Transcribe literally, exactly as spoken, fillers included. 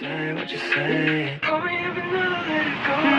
say, what you say? Call me if you never let it go.